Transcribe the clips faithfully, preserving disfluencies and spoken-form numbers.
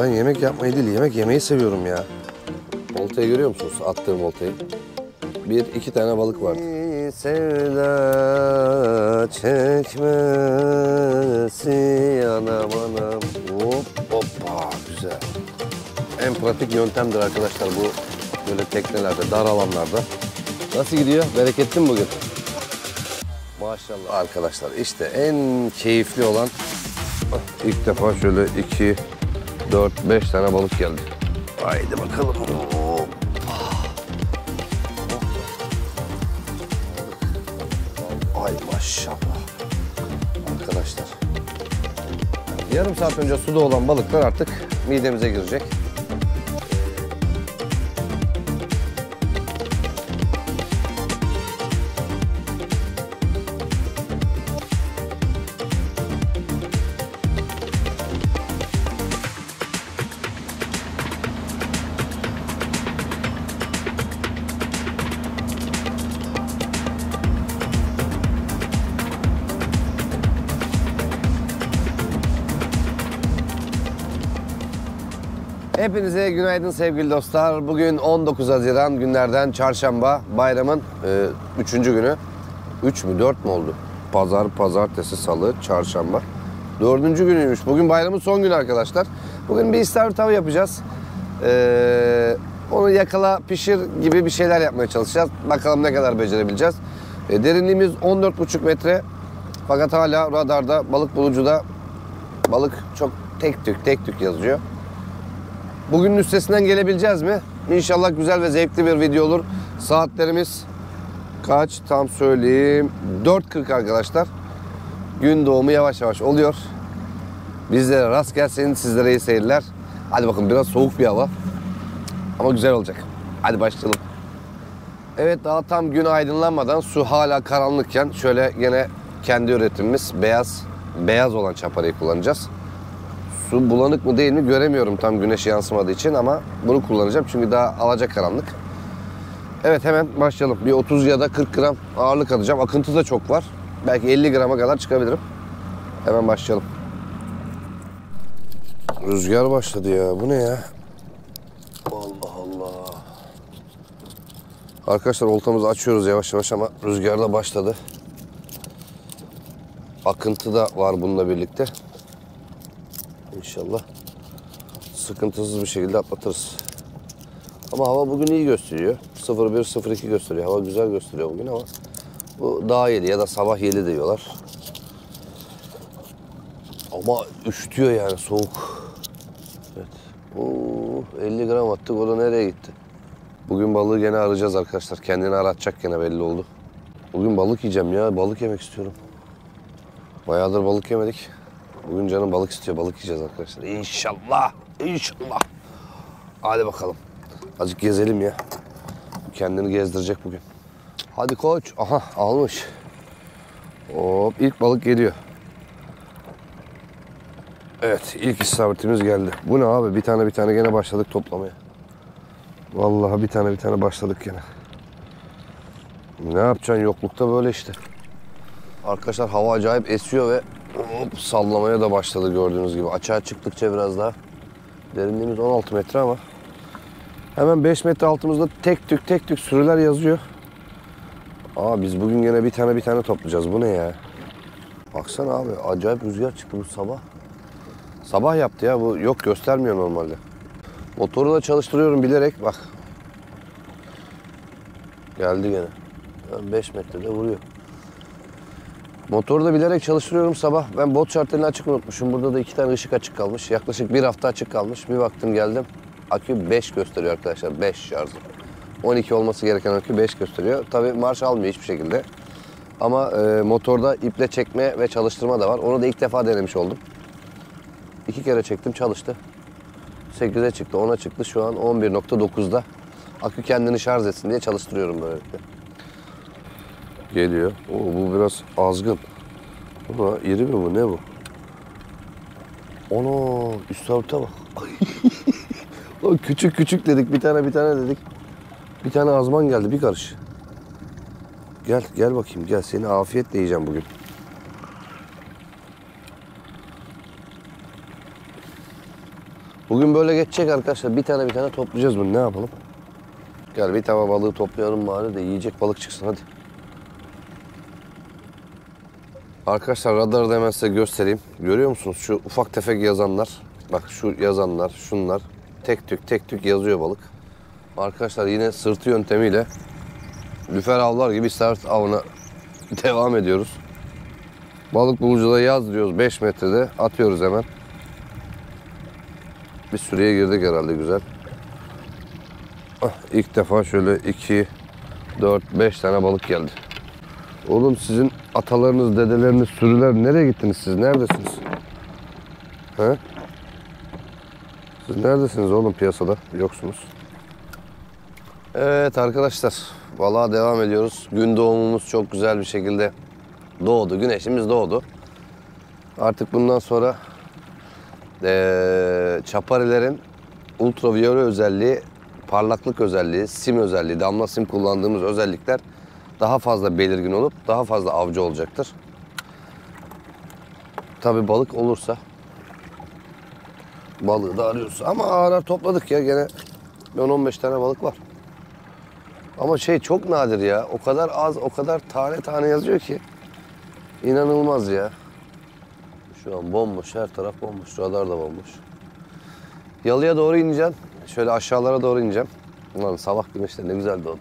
Ben yemek yapmayı değil, yemek yemeyi seviyorum ya. Oltayı görüyor musunuz? Attığım oltayı. Bir, iki tane balık vardı. Sevda çekmesi anam anam. Hop hoppa güzel. En pratik yöntemdir arkadaşlar bu böyle teknelerde, dar alanlarda. Nasıl gidiyor? Bereketli mi bugün? Maşallah arkadaşlar işte en keyifli olan ilk defa şöyle iki, dört, beş tane balık geldi. Haydi bakalım. Hop. Ay maşallah. Arkadaşlar. Yarım saat önce suda olan balıklar artık midemize girecek. Hepinize günaydın sevgili dostlar. Bugün on dokuz Haziran günlerden çarşamba, bayramın e, üçüncü günü. üç mü dört mü oldu? Pazar, pazartesi, salı, çarşamba. Dördüncü günüymüş. Bugün bayramın son günü arkadaşlar. Bugün bir istavrit tavı yapacağız. Ee, onu yakala, pişir gibi bir şeyler yapmaya çalışacağız. Bakalım ne kadar becerebileceğiz. E, derinliğimiz on dört buçuk metre. Fakat hala radarda, balık bulucuda balık çok tek tük tek tük yazıyor. Bugünün üstesinden gelebileceğiz mi? İnşallah güzel ve zevkli bir video olur. Saatlerimiz kaç tam söyleyeyim. dört kırk arkadaşlar. Gün doğumu yavaş yavaş oluyor. Bizlere rast gelsin, sizlere iyi seyirler. Hadi bakın biraz soğuk bir hava. Ama güzel olacak. Hadi başlayalım. Evet daha tam gün aydınlanmadan su hala karanlıkken şöyle gene kendi üretimimiz beyaz beyaz olan çaparayı kullanacağız. Su bulanık mı değil mi göremiyorum tam güneş yansımadığı için ama bunu kullanacağım çünkü daha alacakaranlık. Evet hemen başlayalım. Bir otuz ya da kırk gram ağırlık alacağım. Akıntı da çok var. Belki elli grama kadar çıkabilirim. Hemen başlayalım. Rüzgar başladı ya. Bu ne ya? Allah Allah. Arkadaşlar oltamızı açıyoruz yavaş yavaş ama rüzgar da başladı. Akıntı da var bununla birlikte. İnşallah sıkıntısız bir şekilde atlatırız. Ama hava bugün iyi gösteriyor. sıfır bir sıfır iki gösteriyor. Hava güzel gösteriyor bugün ama bu daha yedi ya da sabah yedi diyorlar. Ama üşütüyor yani soğuk. Evet. Oo, elli gram attık o da nereye gitti? Bugün balığı gene arayacağız arkadaşlar. Kendini aratacak gene belli oldu. Bugün balık yiyeceğim ya. Balık yemek istiyorum. Bayağıdır balık yemedik. Bugün canım balık istiyor. Balık yiyeceğiz arkadaşlar. İnşallah. İnşallah. Hadi bakalım. Azıcık gezelim ya. Kendini gezdirecek bugün. Hadi koç. Aha almış. Hop ilk balık geliyor. Evet ilk istavritimiz geldi. Bu ne abi? Bir tane bir tane gene başladık toplamaya. Vallahi bir tane bir tane başladık gene. Ne yapacaksın yoklukta böyle işte. Arkadaşlar hava acayip esiyor ve hop, sallamaya da başladı gördüğünüz gibi. Açığa çıktıkça biraz daha. Derinliğimiz on altı metre ama hemen beş metre altımızda tek tük tek tük sürüler yazıyor. Aa biz bugün gene bir tane bir tane toplayacağız. Bu ne ya? Baksana abi acayip rüzgar çıktı bu sabah. Sabah yaptı ya bu yok göstermiyor normalde. Motoru da çalıştırıyorum bilerek bak. Geldi gene. beş metrede vuruyor. Motoru da bilerek çalıştırıyorum sabah. Ben bot şartelini açık unutmuşum. Burada da iki tane ışık açık kalmış. Yaklaşık bir hafta açık kalmış. Bir baktım geldim. Akü beş gösteriyor arkadaşlar. beş şarjı. on iki olması gereken akü beş gösteriyor. Tabii marş almıyor hiçbir şekilde. Ama e, motorda iple çekme ve çalıştırma da var. Onu da ilk defa denemiş oldum. İki kere çektim çalıştı. sekize çıktı, ona çıktı. Şu an on bir nokta dokuzda. Akü kendini şarj etsin diye çalıştırıyorum böylelikle. Geliyor. Oo, bu biraz azgın. Ama iri mi bu? Ne bu? Ana istavrite bak. O küçük küçük dedik. Bir tane bir tane dedik. Bir tane azman geldi. Bir karış. Gel gel bakayım. Gel seni afiyetle yiyeceğim bugün. Bugün böyle geçecek arkadaşlar. Bir tane bir tane toplayacağız bunu. Ne yapalım? Gel bir tane balığı toplayalım bari de yiyecek balık çıksın hadi. Arkadaşlar radarı da hemen size göstereyim. Görüyor musunuz? Şu ufak tefek yazanlar. Bak şu yazanlar, şunlar. Tek tük tek tük yazıyor balık. Arkadaşlar yine sırtı yöntemiyle lüfer avlar gibi sırt avına devam ediyoruz. Balık bulucuda yaz diyoruz beş metrede atıyoruz hemen. Bir süreye girdik herhalde güzel. İlk defa şöyle iki, dört, beş tane balık geldi. Oğlum sizin atalarınız, dedeleriniz, sürüler nereye gittiniz siz? Neredesiniz? He? Siz neredesiniz oğlum piyasada? Yoksunuz. Evet arkadaşlar. Balığa devam ediyoruz. Gün doğumumuz çok güzel bir şekilde doğdu. Güneşimiz doğdu. Artık bundan sonra ee, çaparilerin ultraviyole özelliği, parlaklık özelliği, sim özelliği, damla sim kullandığımız özellikler daha fazla belirgin olup daha fazla avcı olacaktır. Tabi balık olursa balığı da arıyoruz. Ama ağır ağır topladık ya gene on on beş tane balık var. Ama şey çok nadir ya. O kadar az, o kadar tane tane yazıyor ki. İnanılmaz ya. Şu an bomboş, her taraf bomboş. Radar da bomboş. Yalıya doğru ineceğim. Şöyle aşağılara doğru ineceğim. Ulan sabah güneşler ne güzel doğdu.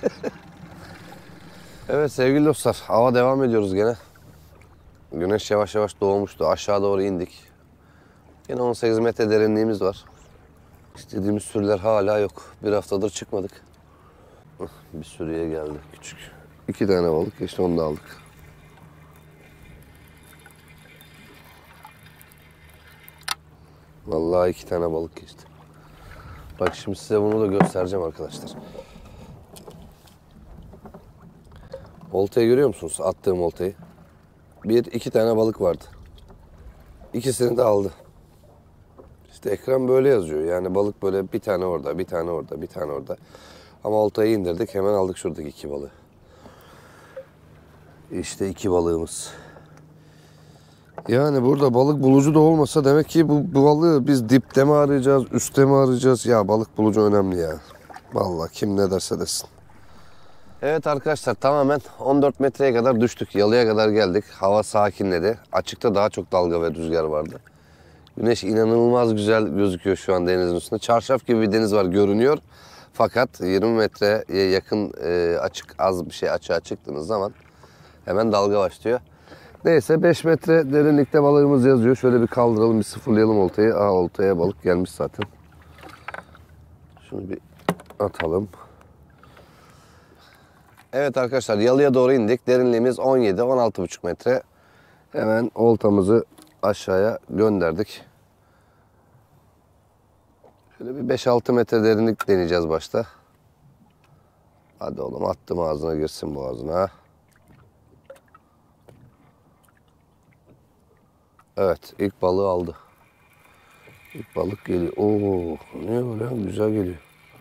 Evet sevgili dostlar, hava devam ediyoruz gene. Güneş yavaş yavaş doğmuştu. Aşağı doğru indik. Yine on sekiz metre derinliğimiz var. İstediğimiz sürüler hala yok. Bir haftadır çıkmadık. Bir sürüye geldi küçük. İki tane balık, işte onu da aldık. Vallahi iki tane balık geçti. Bak şimdi size bunu da göstereceğim arkadaşlar. Oltayı görüyor musunuz? Attığım oltayı. Bir, iki tane balık vardı. İkisini de aldı. İşte ekran böyle yazıyor. Yani balık böyle bir tane orada, bir tane orada, bir tane orada. Ama oltayı indirdik. Hemen aldık şuradaki iki balığı. İşte iki balığımız. Yani burada balık bulucu da olmasa demek ki bu, bu balığı biz dipte mi arayacağız, üstte mi arayacağız? Ya balık bulucu önemli ya. Vallahi kim ne derse desin. Evet arkadaşlar tamamen on dört metreye kadar düştük. Yalıya kadar geldik. Hava sakinledi. Açıkta daha çok dalga ve rüzgar vardı. Güneş inanılmaz güzel gözüküyor şu an denizin üstünde. Çarşaf gibi bir deniz var görünüyor. Fakat yirmi metreye yakın e, açık az bir şey açığa çıktığınız zaman hemen dalga başlıyor. Neyse beş metre derinlikte balığımız yazıyor. Şöyle bir kaldıralım, bir sıfırlayalım oltayı. Aa oltaya balık gelmiş zaten. Şunu bir atalım. Evet arkadaşlar yalıya doğru indik. Derinliğimiz on yedi on altı buçuk metre. Hemen oltamızı aşağıya gönderdik. Şöyle bir beş altı metre derinlik deneyeceğiz başta. Hadi oğlum attım ağzına girsin boğazına. Evet ilk balığı aldı. İlk balık geliyor. Oo, ne öyle güzel geliyor.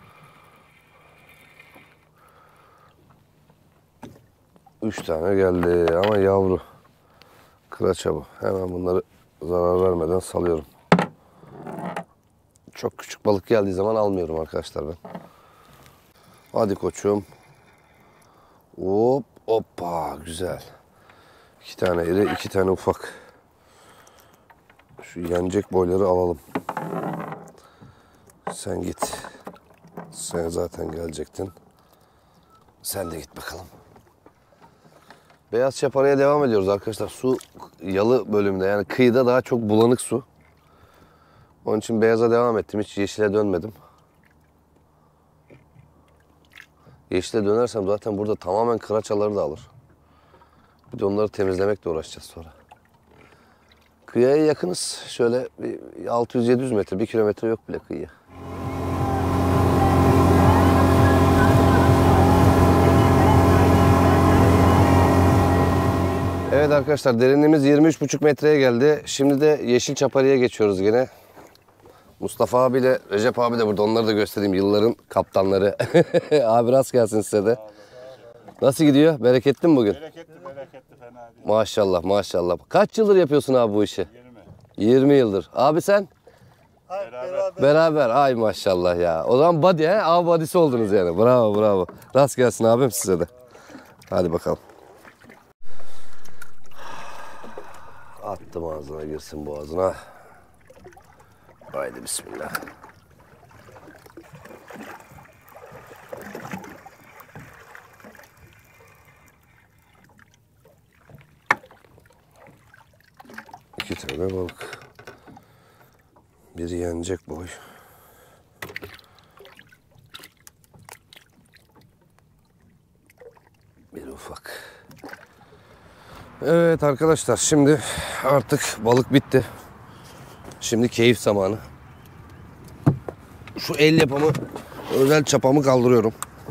Üç tane geldi ama yavru. Kıraça bu. Hemen bunları zarar vermeden salıyorum. Çok küçük balık geldiği zaman almıyorum arkadaşlar ben. Hadi koçum. Hop hoppa güzel. İki tane iri, iki tane ufak. Şu yenecek boyları alalım. Sen git. Sen zaten gelecektin. Sen de git bakalım. Beyaz çaparaya devam ediyoruz arkadaşlar. Su yalı bölümünde yani kıyıda daha çok bulanık su. Onun için beyaza devam ettim. Hiç yeşile dönmedim. Yeşile dönersem zaten burada tamamen kıraçaları da alır. Bir de onları temizlemekle uğraşacağız sonra. Kıyıya yakınız. Şöyle bir altı yüz yedi yüz metre, bir kilometre yok bile kıyıya. Evet arkadaşlar derinliğimiz yirmi üç buçuk metreye geldi. Şimdi de yeşil çapariye geçiyoruz yine. Mustafa abiyle Recep abi de burada. Onları da göstereyim. Yılların kaptanları. Abi rast gelsin size de. Nasıl gidiyor? Bereketli mi bugün? Bereketli bereketli fena değil. Maşallah maşallah. Kaç yıldır yapıyorsun abi bu işi? yirmi. yirmi yıldır. Abi sen? Ay, beraber. Beraber. Ay maşallah ya. O zaman buddy he? Av buddy'si oldunuz yani. Bravo bravo. Rast gelsin abim size de. Hadi bakalım. Attım ağzına girsin boğazına. Haydi bismillah. İki tane balık. Biri yenecek boy. Bir ufak. Evet arkadaşlar, şimdi artık balık bitti. Şimdi keyif zamanı. Şu el yapımı özel çapamı kaldırıyorum.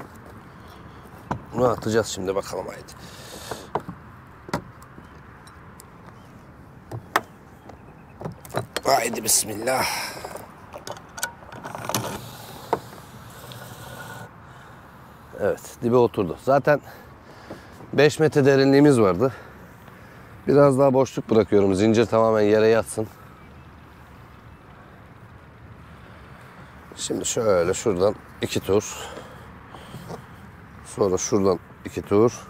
Bunu atacağız şimdi, bakalım haydi. Haydi bismillah. Evet, dibe oturdu. Zaten beş metre derinliğimiz vardı. Biraz daha boşluk bırakıyorum. Zincir tamamen yere yatsın. Şimdi şöyle şuradan iki tur. Sonra şuradan iki tur.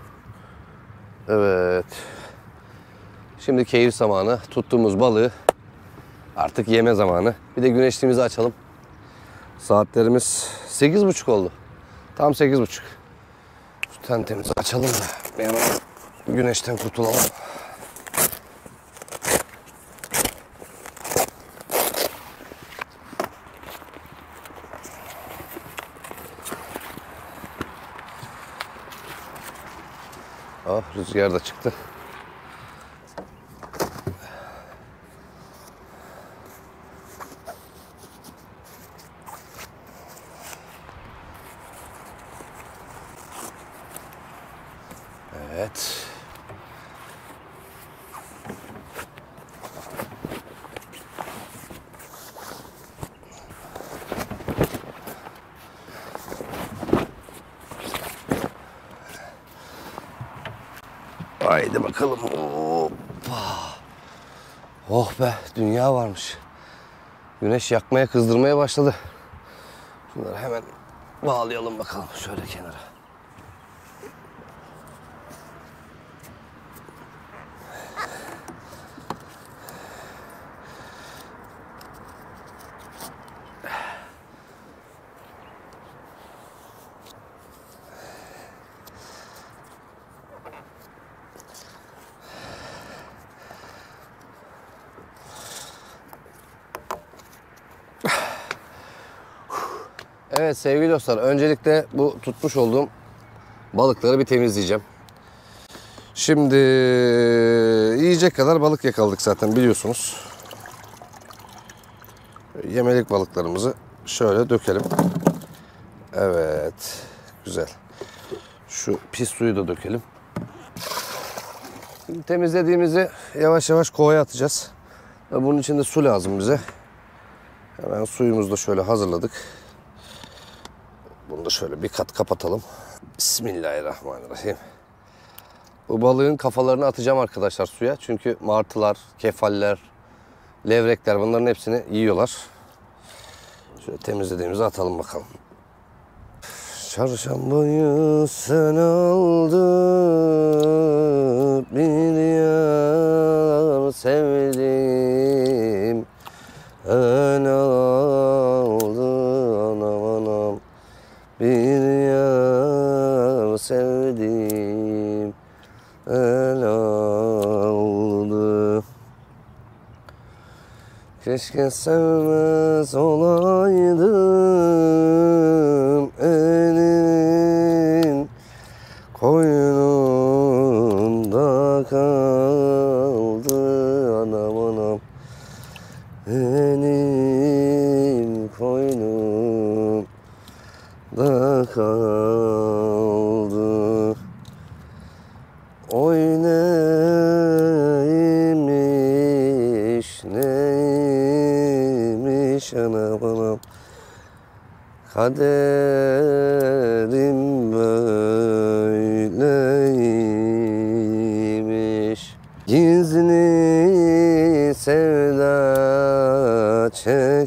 Evet. Şimdi keyif zamanı. Tuttuğumuz balığı artık yeme zamanı. Bir de güneşliğimizi açalım. Saatlerimiz sekiz buçuk oldu. Tam sekiz buçuk. Şu tentemizi açalım da bir hemen güneşten kurtulalım. Ah, rüzgar da çıktı. Evet. Haydi bakalım. Hoppa. Oh be, dünya varmış. Güneş yakmaya, kızdırmaya başladı. Bunları hemen bağlayalım bakalım şöyle kenara. Evet sevgili dostlar, öncelikle bu tutmuş olduğum balıkları bir temizleyeceğim. Şimdi yiyecek kadar balık yakaladık zaten, biliyorsunuz. Yemelik balıklarımızı şöyle dökelim. Evet, güzel. Şu pis suyu da dökelim. Şimdi temizlediğimizi yavaş yavaş kovaya atacağız. Ve bunun için de su lazım bize. Hemen suyumuzu da şöyle hazırladık. Bunu da şöyle bir kat kapatalım. Bismillahirrahmanirrahim. Bu balığın kafalarını atacağım arkadaşlar suya. Çünkü martılar, kefaller, levrekler, bunların hepsini yiyorlar. Şöyle temizlediğimizi atalım bakalım. Çarşambayı sen aldı, bir yar sevdim. En aldı anam anam, bir yar sevdim. En aldı. Keşke sevmez olaydım, elin koynunda kaldı anam anam. Elim koynunda kaldı. Oy neymiş, neymiş anam anam. Kaderim böyleymiş. Gizli sevda çek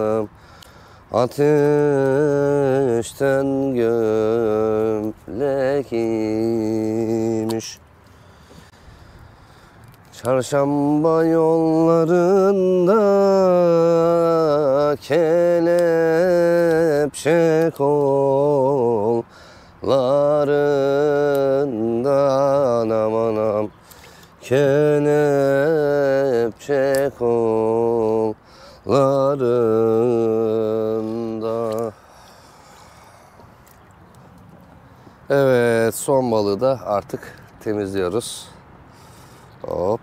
yakalım. Ateşten gömlekiymiş. Çarşamba yollarında kelepçe kollarından aman aman kelepçe kollarında. Evet, son balığı da artık temizliyoruz. Hop.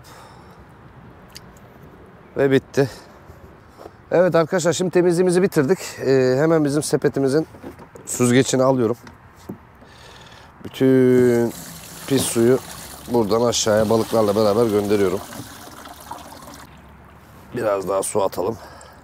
Ve bitti. Evet arkadaşlar, şimdi temizliğimizi bitirdik. Ee, hemen bizim sepetimizin süzgecini alıyorum. Bütün pis suyu buradan aşağıya balıklarla beraber gönderiyorum. Biraz daha su atalım.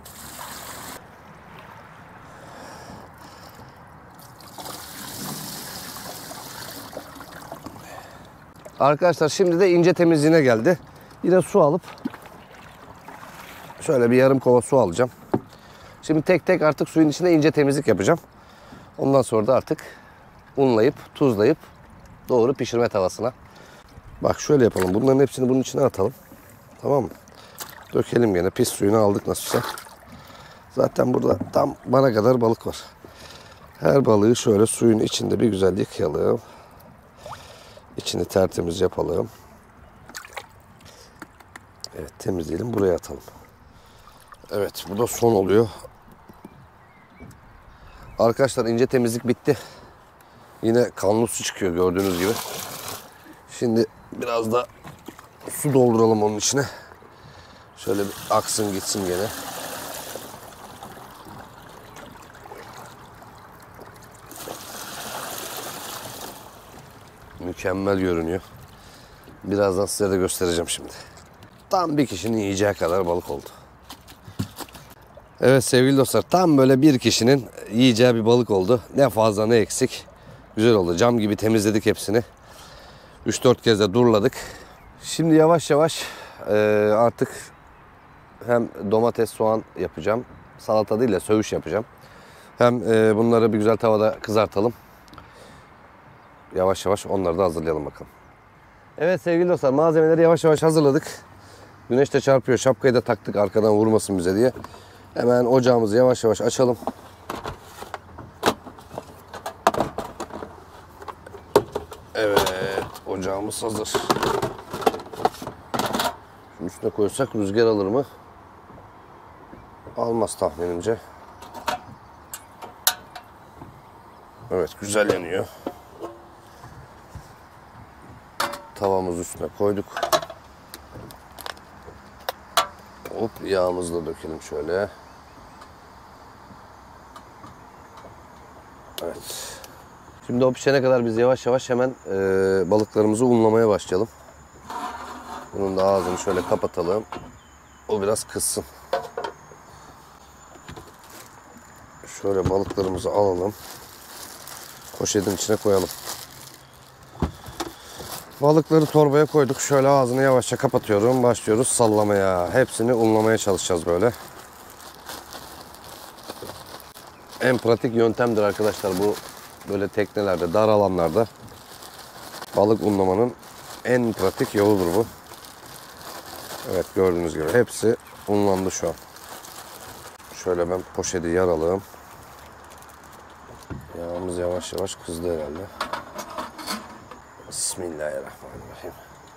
Arkadaşlar şimdi de ince temizliğine geldi. Yine su alıp şöyle bir yarım kova su alacağım. Şimdi tek tek artık suyun içinde ince temizlik yapacağım. Ondan sonra da artık unlayıp, tuzlayıp doğru pişirme tavasına. Bak şöyle yapalım. Bunların hepsini bunun içine atalım. Tamam mı? Dökelim gene. Pis suyunu aldık nasılsa. Zaten burada tam bana kadar balık var. Her balığı şöyle suyun içinde bir güzel yıkayalım. İçini tertemiz yapalım. Evet, temizleyelim. Buraya atalım. Evet, bu da son oluyor. Arkadaşlar ince temizlik bitti. Yine kanlı su çıkıyor gördüğünüz gibi. Şimdi biraz da su dolduralım onun içine. Şöyle bir aksın gitsin gene. Mükemmel görünüyor. Birazdan size de göstereceğim şimdi. Tam bir kişinin yiyeceği kadar balık oldu. Evet sevgili dostlar, tam böyle bir kişinin yiyeceği bir balık oldu. Ne fazla ne eksik. Güzel oldu. Cam gibi temizledik hepsini. üç dört kez de durladık. Şimdi yavaş yavaş e, artık hem domates, soğan yapacağım. Salata değil de söğüş yapacağım. Hem e, bunları bir güzel tavada kızartalım. Yavaş yavaş onları da hazırlayalım bakalım. Evet sevgili dostlar, malzemeleri yavaş yavaş hazırladık. Güneş de çarpıyor. Şapkayı da taktık arkadan vurmasın bize diye. Hemen ocağımızı yavaş yavaş açalım. Evet, ocağımız hazır. Şunun üstüne koysak rüzgar alır mı? Almaz tahminimce. Evet, güzel yanıyor. Tavamızı üstüne koyduk. Hop, yağımızı da dökelim şöyle. Evet. Şimdi o pişene kadar biz yavaş yavaş hemen e, balıklarımızı unlamaya başlayalım. Bunun da ağzını şöyle kapatalım. O biraz kızsın. Şöyle balıklarımızı alalım. Poşetin içine koyalım. Balıkları torbaya koyduk. Şöyle ağzını yavaşça kapatıyorum. Başlıyoruz sallamaya. Hepsini unlamaya çalışacağız böyle. En pratik yöntemdir arkadaşlar bu, böyle teknelerde, dar alanlarda balık unlamanın en pratik yoludur bu. Evet, gördüğünüz gibi hepsi unlandı şu an. Şöyle ben poşeti yaralım. Yağımız yavaş yavaş kızdı herhalde. Bismillahirrahmanirrahim.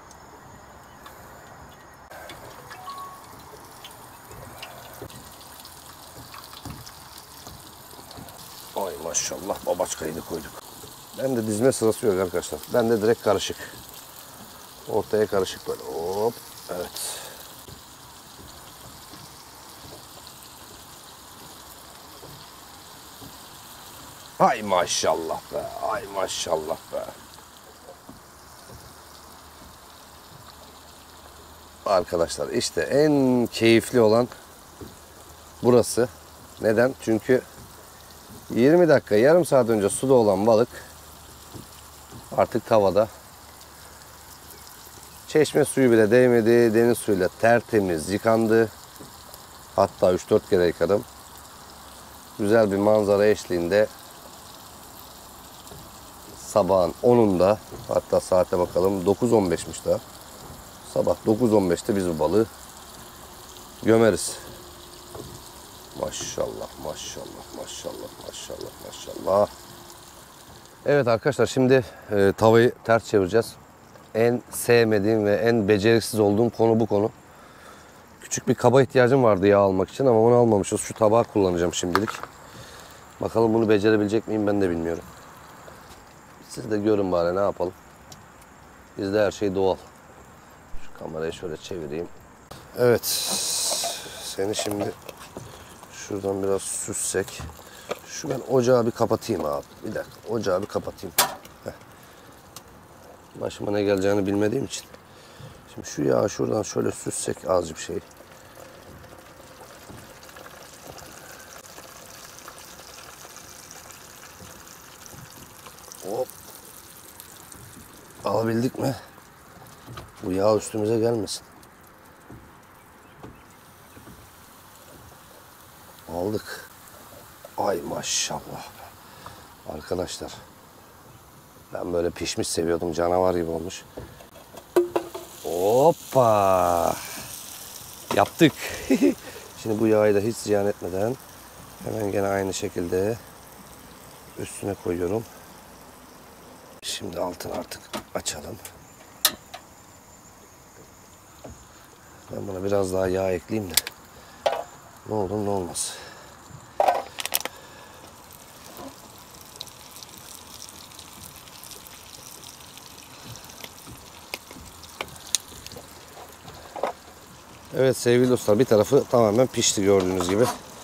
Ay maşallah, babaçkayı da koyduk. Ben de dizme sırası yok arkadaşlar. Ben de direkt karışık. Ortaya karışık böyle. Hop. Evet. Ay maşallah be. Ay maşallah be. Arkadaşlar işte en keyifli olan burası. Neden? Çünkü yirmi dakika, yarım saat önce suda olan balık artık tavada. Çeşme suyu bile değmedi. Deniz suyuyla tertemiz yıkandı. Hatta üç dört kere yıkadım. güzel bir manzara eşliğinde sabahın onunda, hatta saate bakalım, dokuz on beşmiş daha. Sabah dokuz on beşte biz bu balığı gömeriz. Maşallah, maşallah, maşallah, maşallah, maşallah. Evet arkadaşlar, şimdi e, tavayı ters çevireceğiz. En sevmediğim ve en beceriksiz olduğum konu bu konu. Küçük bir kaba ihtiyacım vardı yağ almak için ama onu almamışız. Şu tabağı kullanacağım şimdilik. Bakalım bunu becerebilecek miyim, ben de bilmiyorum. Siz de görün bari, ne yapalım. Bizde her şey doğal. Şu kamerayı şöyle çevireyim. Evet. Seni şimdi şuradan biraz süssek. Şu ben ocağı bir kapatayım abi. Bir dakika, ocağı bir kapatayım. Heh. Başıma ne geleceğini bilmediğim için. Şimdi şu yağı şuradan şöyle süssek az bir şey. Hop. Alabildik mi? Bu yağ üstümüze gelmesin. Aldık. Ay maşallah. Arkadaşlar, ben böyle pişmiş seviyordum. Canavar gibi olmuş. Hoppa. Yaptık. Şimdi bu yağı da hiç ziyan etmeden hemen gene aynı şekilde üstüne koyuyorum. Şimdi altını artık açalım. Ben buna biraz daha yağ ekleyeyim de ne olur ne olmaz. Evet sevgili dostlar, bir tarafı tamamen pişti gördüğünüz gibi.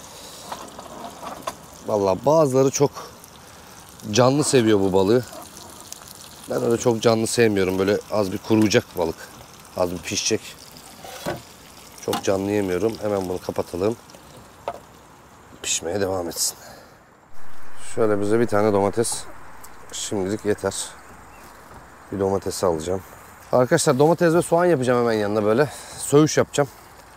Vallahi bazıları çok canlı seviyor bu balığı. Ben öyle çok canlı sevmiyorum. Böyle az bir kuruyacak balık. Az bir pişecek. Çok canlı yemiyorum. Hemen bunu kapatalım. Pişmeye devam etsin. Şöyle bize bir tane domates şimdilik yeter. Bir domatesi alacağım. Arkadaşlar, domates ve soğan yapacağım hemen yanına böyle. Söğüş yapacağım.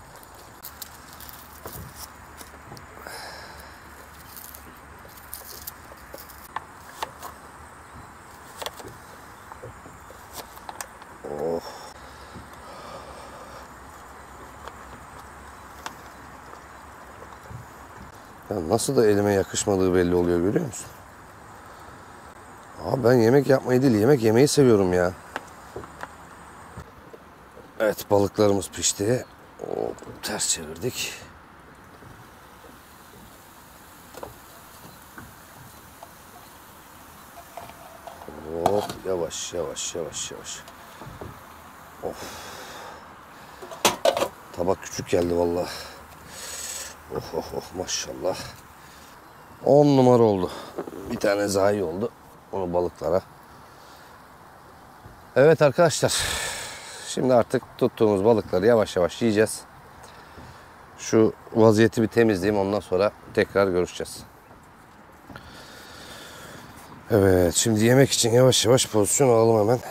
Oh. Ya nasıl da elime yakışmadığı belli oluyor, görüyor musun? Abi ben yemek yapmayı değil, yemek yemeyi seviyorum ya. Evet, balıklarımız pişti. Hop, ters çevirdik. Hop, yavaş yavaş yavaş yavaş. Of. Tabak küçük geldi vallahi. Oh oh oh maşallah. on numara oldu. Bir tane zayi oldu. Onu balıklara. Evet arkadaşlar. Şimdi artık tuttuğumuz balıkları yavaş yavaş yiyeceğiz. Şu vaziyeti bir temizleyeyim, ondan sonra tekrar görüşeceğiz. Evet, şimdi yemek için yavaş yavaş pozisyon alalım hemen.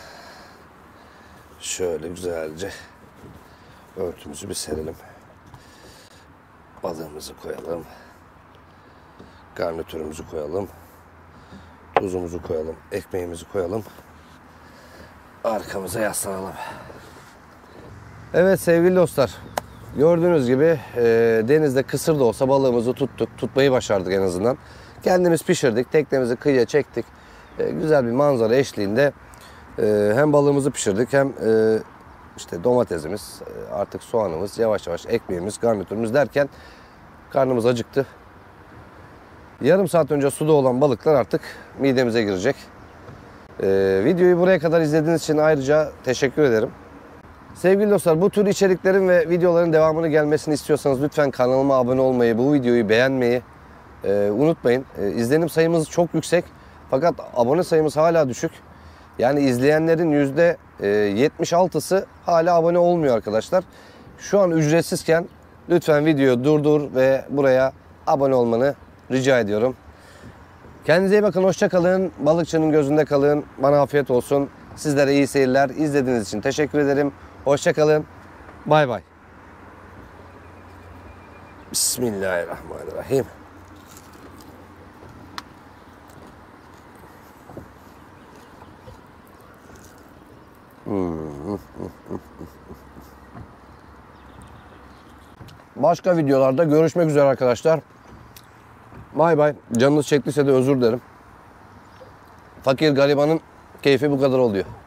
Şöyle güzelce örtümüzü bir serelim. Balığımızı koyalım. Garnitürümüzü koyalım. Tuzumuzu koyalım. Ekmeğimizi koyalım. Arkamıza yaslanalım. Evet sevgili dostlar. Gördüğünüz gibi e, denizde kısır da olsa balığımızı tuttuk. Tutmayı başardık en azından. Kendimiz pişirdik. Teknemizi kıyıya çektik. E, güzel bir manzara eşliğinde e, hem balığımızı pişirdik hem e, işte domatesimiz, e, artık soğanımız, yavaş yavaş ekmeğimiz, garnitürümüz derken karnımız acıktı. Yarım saat önce suda olan balıklar artık midemize girecek. Ee, videoyu buraya kadar izlediğiniz için ayrıca teşekkür ederim. Sevgili dostlar, bu tür içeriklerin ve videoların devamını gelmesini istiyorsanız lütfen kanalıma abone olmayı, bu videoyu beğenmeyi e, unutmayın. E, izlenim sayımız çok yüksek fakat abone sayımız hala düşük. Yani izleyenlerin yüzde yetmiş altısı hala abone olmuyor arkadaşlar. Şu an ücretsizken lütfen videoyu durdur ve buraya abone olmanı rica ediyorum. Kendinize iyi bakın, hoşça kalın. Balıkçının gözünde kalın. Bana afiyet olsun. Sizlere iyi seyirler. İzlediğiniz için teşekkür ederim. Hoşça kalın. Bay bay. Bismillahirrahmanirrahim. Başka videolarda görüşmek üzere arkadaşlar. Bay bay. Canınız çektiyse de özür dilerim. Fakir garibanın keyfi bu kadar oluyor.